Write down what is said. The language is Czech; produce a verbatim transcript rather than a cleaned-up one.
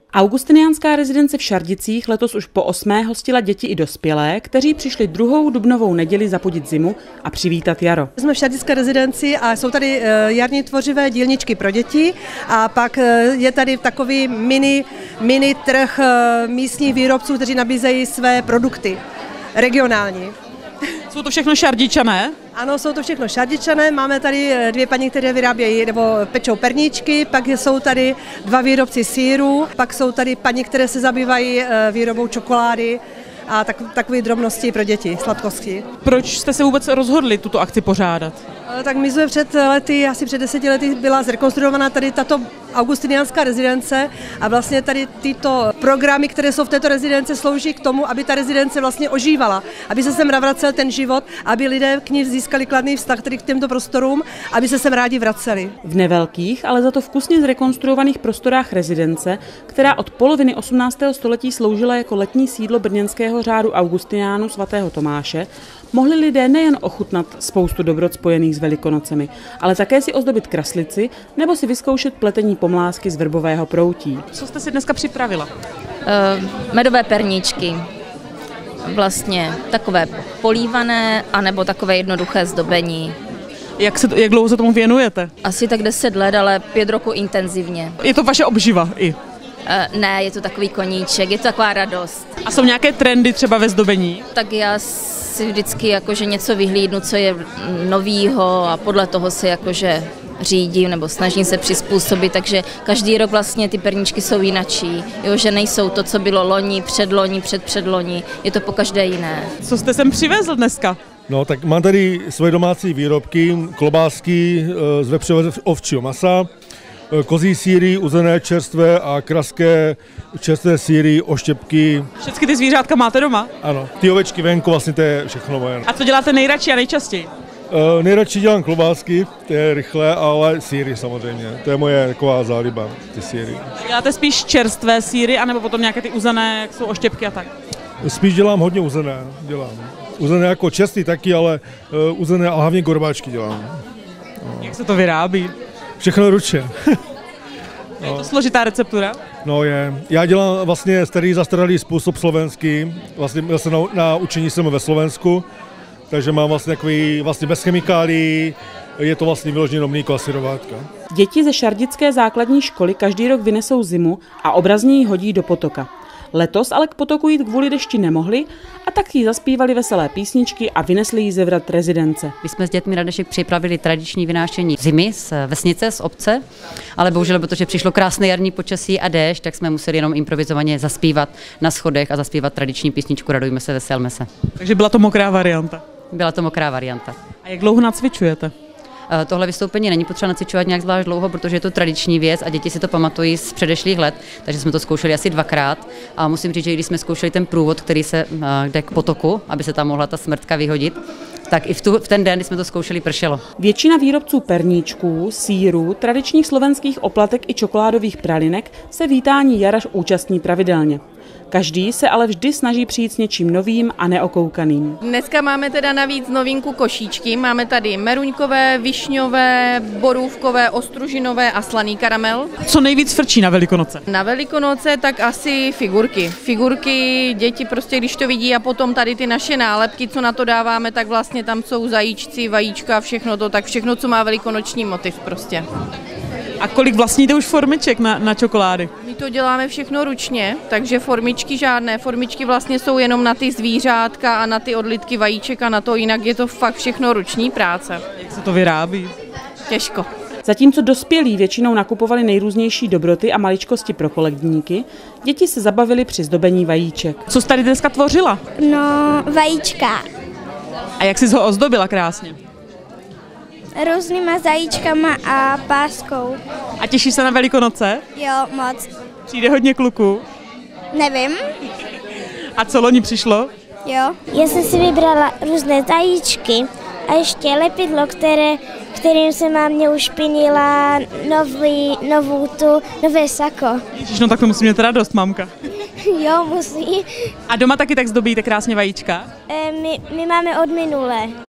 Augustiniánská rezidence v Šardicích letos už po osmé hostila děti i dospělé, kteří přišli druhou dubnovou neděli zapudit zimu a přivítat jaro. Jsme v Šardické rezidenci a jsou tady jarní tvořivé dílničky pro děti a pak je tady takový mini, mini trh místních výrobců, kteří nabízejí své produkty regionální. Jsou to všechno Šardičané? Ano, jsou to všechno Šardičané. Máme tady dvě paní, které vyrábějí nebo pečou perníčky, pak jsou tady dva výrobci sýrů, pak jsou tady paní, které se zabývají výrobou čokolády a tak, takové drobnosti pro děti, sladkosti. Proč jste se vůbec rozhodli tuto akci pořádat? Tak my jsme před lety, asi před deseti lety byla zrekonstruovaná tady tato augustiniánská rezidence a vlastně tady tyto programy, které jsou v této rezidence, slouží k tomu, aby ta rezidence vlastně ožívala, aby se sem navracel ten život, aby lidé k ní získali kladný vztah tedy k těmto prostorům, aby se sem rádi vraceli. V nevelkých, ale za to vkusně zrekonstruovaných prostorách rezidence, která od poloviny osmnáctého století sloužila jako letní sídlo brněnského řádu Augustiniánů svatého Tomáše, mohli lidé nejen ochutnat spoustu dobrot spojených s Velikonocemi, ale také si ozdobit kraslici nebo si vyzkoušet pletení pomlásky z vrbového proutí. Co jste si dneska připravila? Uh, medové perníčky. Vlastně takové polívané, anebo takové jednoduché zdobení. Jak, se, jak dlouho se tomu věnujete? Asi tak deset let, ale pět roku intenzivně. Je to vaše obživa i? Uh, ne, je to takový koníček, je to taková radost. A jsou nějaké trendy třeba ve zdobení? Tak já si vždycky jakože něco vyhlídnu, co je novýho a podle toho se jakože řídím nebo snažím se přizpůsobit, takže každý rok vlastně ty perníčky jsou jinačí, jo, že nejsou to, co bylo loni, předloni, předpředloni, je to pokaždé jiné. Co jste sem přivezl dneska? No, tak mám tady svoje domácí výrobky, klobásky z vepřového ovčího masa, kozí sýry, uzené čerstvé a kraské čerstvé sýry, oštěpky. Všechny ty zvířátka máte doma? Ano, ty ovečky venku, vlastně to je všechno moje. A co děláte nejradši a nejčastěji? Uh, nejradši dělám klobásky, to je rychle, ale sýry samozřejmě, to je moje taková záliba, ty sýry. Děláte spíš čerstvé sýry, anebo potom nějaké ty uzené, jak jsou oštěpky a tak? Spíš dělám hodně uzené, dělám. Uzené jako čerstvý taky, ale uh, uzené a hlavně gorbáčky dělám. No. Jak se to vyrábí? Všechno ručně. No. Je to složitá receptura? No je. Já dělám vlastně starý zastaralý způsob slovenský. Vlastně se na, na učení jsem ve Slovensku, takže mám vlastně takový vlastně bez chemikálií. Je to vlastně vyloženě mlíko a syrovátka. Děti ze šardické základní školy každý rok vynesou zimu a obrazně ji hodí do potoka. Letos ale k potoku jít kvůli dešti nemohli a tak jí zaspívali veselé písničky a vynesli jí ze vrat rezidence. My jsme s dětmi na dnešek připravili tradiční vynášení zimy z vesnice, z obce, ale bohužel, protože přišlo krásné jarní počasí a déšť, tak jsme museli jenom improvizovaně zaspívat na schodech a zaspívat tradiční písničku Radujme se, veselme se. Takže byla to mokrá varianta? Byla to mokrá varianta. A jak dlouho nacvičujete? Tohle vystoupení není potřeba nacvičovat nějak zvlášť dlouho, protože je to tradiční věc a děti si to pamatují z předešlých let, takže jsme to zkoušeli asi dvakrát a musím říct, že když jsme zkoušeli ten průvod, který se jde k potoku, aby se tam mohla ta smrtka vyhodit, tak i v, tu, v ten den, kdy jsme to zkoušeli, pršelo. Většina výrobců perníčků, sýrů, tradičních slovenských oplatek i čokoládových pralinek se vítání jara účastní pravidelně. Každý se ale vždy snaží přijít s něčím novým a neokoukaným. Dneska máme teda navíc novinku košíčky. Máme tady meruňkové, višňové, borůvkové, ostružinové a slaný karamel. Co nejvíc frčí na Velikonoce? Na Velikonoce tak asi figurky. Figurky, děti prostě když to vidí a potom tady ty naše nálepky, co na to dáváme, tak vlastně tam jsou zajíčci, vajíčka, všechno to, tak všechno, co má velikonoční motiv prostě. A kolik vlastníte už formiček na, na čokolády? My to děláme všechno ručně, takže formičky žádné. Formičky vlastně jsou jenom na ty zvířátka a na ty odlitky vajíček a na to, jinak je to fakt všechno ruční práce. Jak se to vyrábí? Těžko. Zatímco dospělí většinou nakupovali nejrůznější dobroty a maličkosti pro koledníky, děti se zabavily při zdobení vajíček. Co jsi tady dneska tvořila? No, vajíčka. A jak jsi ho ozdobila krásně? Různýma zajíčkama a páskou. A těšíš se na Velikonoce? Jo, moc. Přijde hodně kluků? Nevím. A co loni přišlo? Jo. Já jsem si vybrala různé zajíčky a ještě lepidlo, které, kterým se mámě ušpinila nový, novou tu, nové sako. Ježiš, no tak to musí mít radost, mamka. Jo, musí. A doma taky tak zdobíte krásně vajíčka? E, my, my máme od minule.